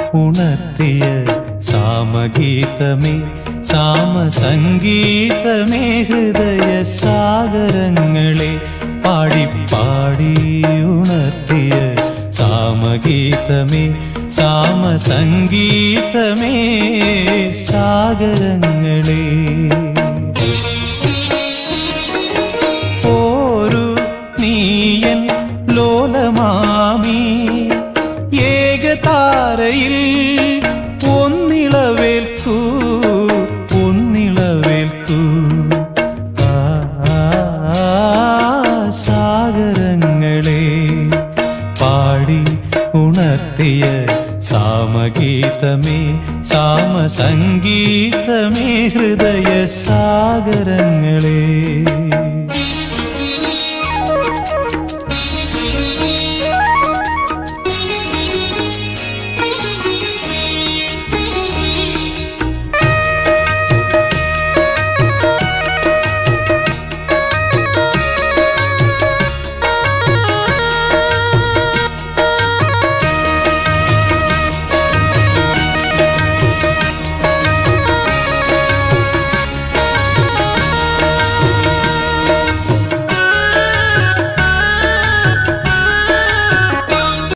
ഉണർത്തിയ സാമഗീതമേ സാമസംഗീതമേ ഹൃദയ സാഗരങ്ങളെ പാടി പാടി ഉണർത്തിയ സാമഗീതമേ സാമസംഗീതമേ സാഗരങ്ങളെ ഒരു നീയൻ ലോലമാമി ഏകതാരയിൽ ഒന്നിളവേൽക്കൂ ഒന്നിളവേൽക്കൂ സാഗരങ്ങളെ പാടി ഉണർത്തിയ സാമഗീതമേ സാമസംഗീതമേ ഹൃദയ സാഗരങ്ങളെ